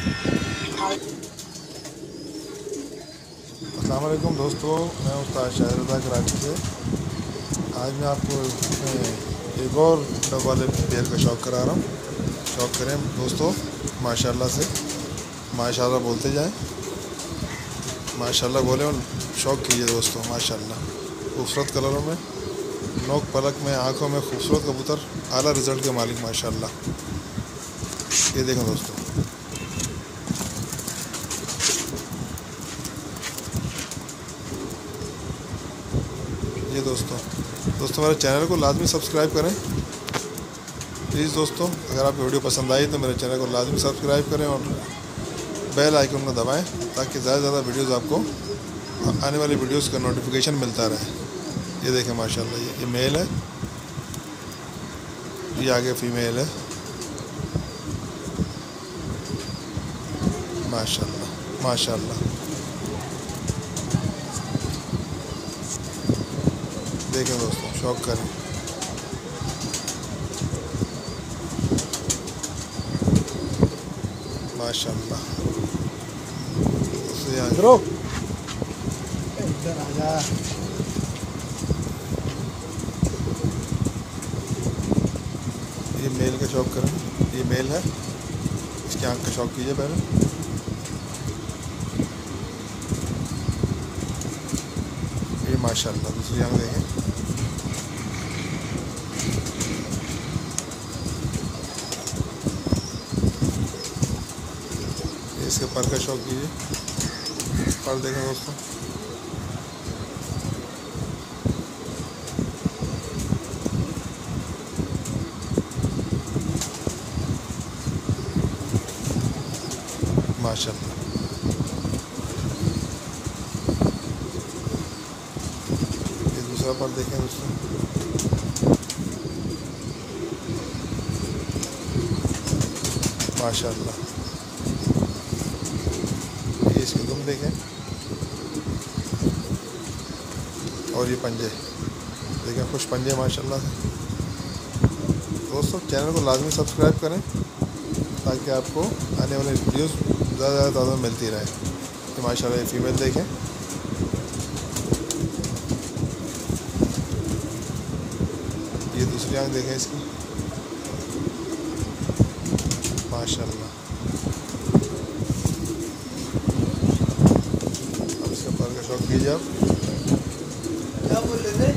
अस्सलाम वालेकुम दोस्तों, मैं उस्ताद शाहिद रज़ा कराची से। आज मैं आपको एक और डब वाले पेड़ का शौक़ करा रहा हूँ। शौक़ करें दोस्तों, माशाल्लाह से माशाल्लाह बोलते जाएं, माशाल्लाह बोलें और शौक़ कीजिए दोस्तों। माशाल्लाह खूबसूरत कलरों में, नोक पलक में, आँखों में खूबसूरत कबूतर, आला रिज़ल्ट के मालिक माशाल्लाह। ये देखें दोस्तों, ये दोस्तों हमारे चैनल को लाजमी सब्सक्राइब करें प्लीज़ दोस्तों। अगर आपको वीडियो पसंद आई तो मेरे चैनल को लाजमी सब्सक्राइब करें और बेल आइकन को दबाएं ताकि ज़्यादा से ज़्यादा वीडियोज़ आपको आने वाली वीडियोज़ का नोटिफिकेशन मिलता रहे। ये देखें माशाल्लाह, ये मेल है, ये आगे फीमेल है। माशाल्लाह माशाल्लाह, देखें दोस्तों, शौक़ करें। माशाल्लाह इधर आजा। ये मेल का शौक़ करें, ये मेल है, इसकी आँख का शौक़ कीजिए पहले। ये माशाल्लाह दूसरी आँख देखें, इसके पर का शौक़ कीजिए, पर देखें दोस्तों। माशाल्लाह ये दूसरा पर देखें दोस्तों, माशाल्लाह। ये इसके दुम देखें और ये पंजे देखें, खुश पंजे माशाल्लाह से। दोस्तों चैनल को लाजमी सब्सक्राइब करें ताकि आपको आने वाले वीडियोस ज़्यादा से ज़्यादा मिलती रहे। तो माशाल्लाह ये फीमेल देखें, ये दूसरी आँख देखें इसकी, माशाल्लाह। अब इसका पर का शौक़ कीजिए आप। क्या बोल रहे थे?